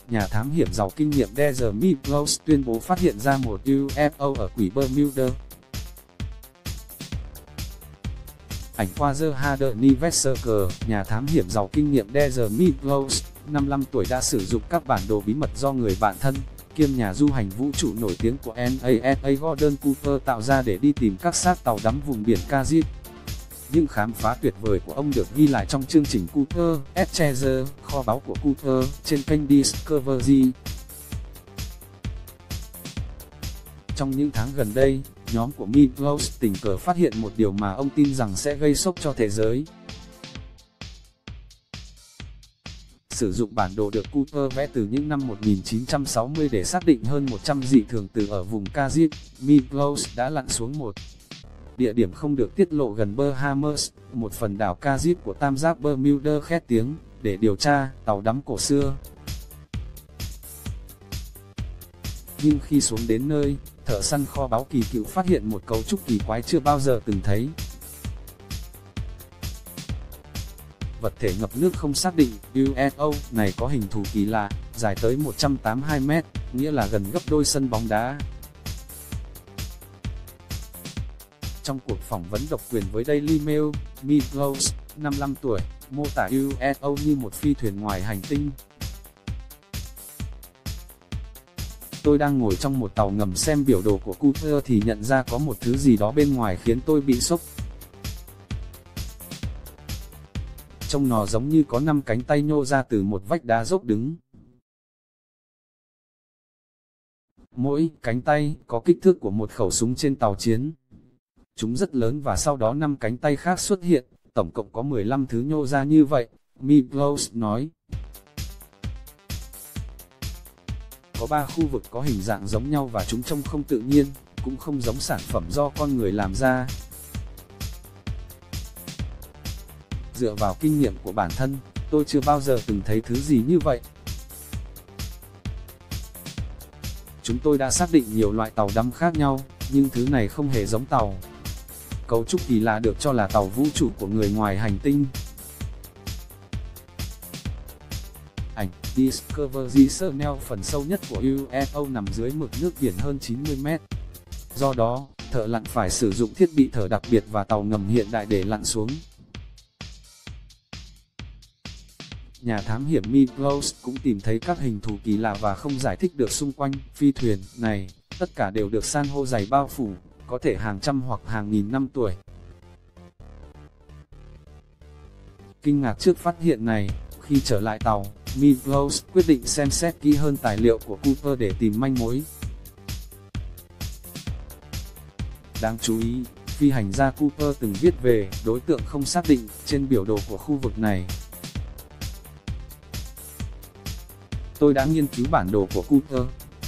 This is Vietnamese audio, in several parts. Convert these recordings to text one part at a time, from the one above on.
nhà thám hiểm giàu kinh nghiệm Desert Meatloaf tuyên bố phát hiện ra một UFO ở quỷ Bermuda. Ảnh qua The Harder Nivesser, nhà thám hiểm giàu kinh nghiệm Desert Meatloaf, 55 tuổi đã sử dụng các bản đồ bí mật do người bạn thân, kiêm nhà du hành vũ trụ nổi tiếng của NASA Gordon Cooper tạo ra để đi tìm các xác tàu đắm vùng biển Carib. Những khám phá tuyệt vời của ông được ghi lại trong chương trình Cooper's Treasure, kho báu của Cooper, trên kênh Discovery. Trong những tháng gần đây, nhóm của Meatloaf tình cờ phát hiện một điều mà ông tin rằng sẽ gây sốc cho thế giới. Sử dụng bản đồ được Cooper vẽ từ những năm 1960 để xác định hơn 100 dị thường từ ở vùng Carib, Meatloaf đã lặn xuống một địa điểm không được tiết lộ gần Bahamas, một phần đảo Carib của tam giác Bermuda khét tiếng, để điều tra tàu đắm cổ xưa. Nhưng khi xuống đến nơi, thợ săn kho báu kỳ cựu phát hiện một cấu trúc kỳ quái chưa bao giờ từng thấy. Vật thể ngập nước không xác định UFO này có hình thù kỳ lạ, dài tới 182 mét, nghĩa là gần gấp đôi sân bóng đá. Trong cuộc phỏng vấn độc quyền với Daily Mail, Meatloaf, 55 tuổi, mô tả UFO như một phi thuyền ngoài hành tinh. Tôi đang ngồi trong một tàu ngầm xem biểu đồ của Cooper thì nhận ra có một thứ gì đó bên ngoài khiến tôi bị sốc. Trông nó giống như có 5 cánh tay nhô ra từ một vách đá dốc đứng. Mỗi cánh tay có kích thước của một khẩu súng trên tàu chiến. Chúng rất lớn và sau đó 5 cánh tay khác xuất hiện, tổng cộng có 15 thứ nhô ra như vậy, Meatloaf nói. Có 3 khu vực có hình dạng giống nhau và chúng trông không tự nhiên, cũng không giống sản phẩm do con người làm ra. Dựa vào kinh nghiệm của bản thân, tôi chưa bao giờ từng thấy thứ gì như vậy. Chúng tôi đã xác định nhiều loại tàu đắm khác nhau, nhưng thứ này không hề giống tàu. Cấu trúc kỳ lạ được cho là tàu vũ trụ của người ngoài hành tinh. Ảnh Discovery Channel phần sâu nhất của UFO nằm dưới mực nước biển hơn 90 mét. Do đó, thợ lặn phải sử dụng thiết bị thở đặc biệt và tàu ngầm hiện đại để lặn xuống. Nhà thám hiểm Meatloaf cũng tìm thấy các hình thù kỳ lạ và không giải thích được xung quanh phi thuyền này, tất cả đều được san hô dày bao phủ, có thể hàng trăm hoặc hàng nghìn năm tuổi. Kinh ngạc trước phát hiện này, khi trở lại tàu, Meatloaf quyết định xem xét kỹ hơn tài liệu của Cooper để tìm manh mối. Đáng chú ý, phi hành gia Cooper từng viết về đối tượng không xác định trên biểu đồ của khu vực này. Tôi đã nghiên cứu bản đồ của Cooper.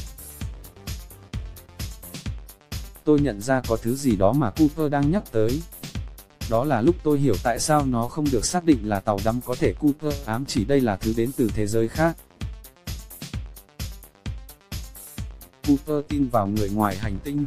Tôi nhận ra có thứ gì đó mà Cooper đang nhắc tới. Đó là lúc tôi hiểu tại sao nó không được xác định là tàu đắm, có thể Cooper ám chỉ đây là thứ đến từ thế giới khác. Cooper tin vào người ngoài hành tinh.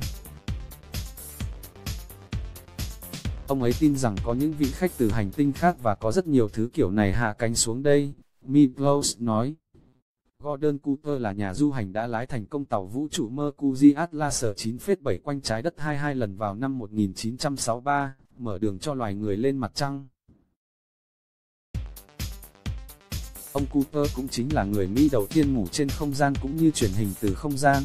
Ông ấy tin rằng có những vị khách từ hành tinh khác và có rất nhiều thứ kiểu này hạ cánh xuống đây, Meatloaf nói. Gordon Cooper là nhà du hành đã lái thành công tàu vũ trụ Mercury Atlas 9,7 quanh trái đất 22 lần vào năm 1963, mở đường cho loài người lên mặt trăng. Ông Cooper cũng chính là người Mỹ đầu tiên ngủ trên không gian cũng như truyền hình từ không gian.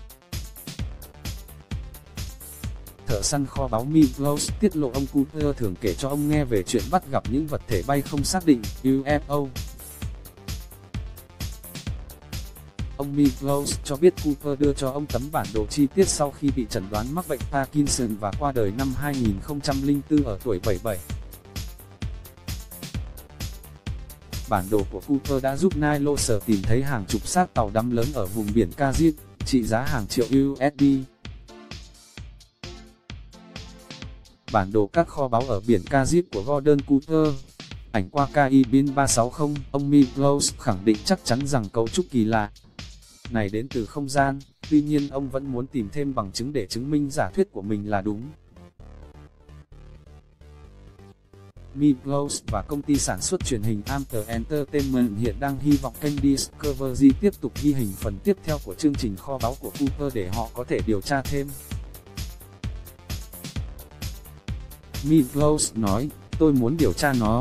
Thợ săn kho báu Meatloaf tiết lộ ông Cooper thường kể cho ông nghe về chuyện bắt gặp những vật thể bay không xác định, UFO. Ông Meatloaf cho biết Cooper đưa cho ông tấm bản đồ chi tiết sau khi bị chẩn đoán mắc bệnh Parkinson và qua đời năm 2004 ở tuổi 77. Bản đồ của Cooper đã giúp Niloser tìm thấy hàng chục xác tàu đắm lớn ở vùng biển Carib, trị giá hàng triệu USD. Bản đồ các kho báu ở biển Carib của Gordon Cooper. Ảnh qua Caribbean 360, ông Meatloaf khẳng định chắc chắn rằng cấu trúc kỳ lạ này đến từ không gian, tuy nhiên ông vẫn muốn tìm thêm bằng chứng để chứng minh giả thuyết của mình là đúng. Migos và công ty sản xuất truyền hình Amter Entertainment hiện đang hy vọng kênh Discovery tiếp tục ghi hình phần tiếp theo của chương trình kho báu của Cooper để họ có thể điều tra thêm. Migos nói, tôi muốn điều tra nó.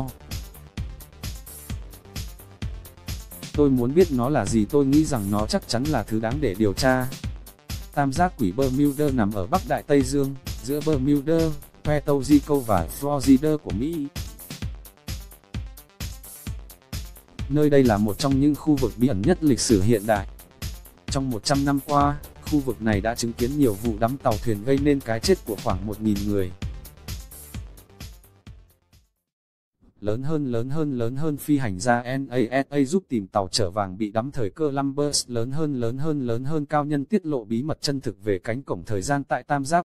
Tôi muốn biết nó là gì, tôi nghĩ rằng nó chắc chắn là thứ đáng để điều tra. Tam giác quỷ Bermuda nằm ở Bắc Đại Tây Dương, giữa Bermuda, Puerto Rico và Florida của Mỹ. Nơi đây là một trong những khu vực bí ẩn nhất lịch sử hiện đại. Trong 100 năm qua, khu vực này đã chứng kiến nhiều vụ đắm tàu thuyền gây nên cái chết của khoảng 1.000 người. Lớn hơn phi hành gia NASA giúp tìm tàu chở vàng bị đắm thời Columbus. Lớn hơn cao nhân tiết lộ bí mật chân thực về cánh cổng thời gian tại tam giác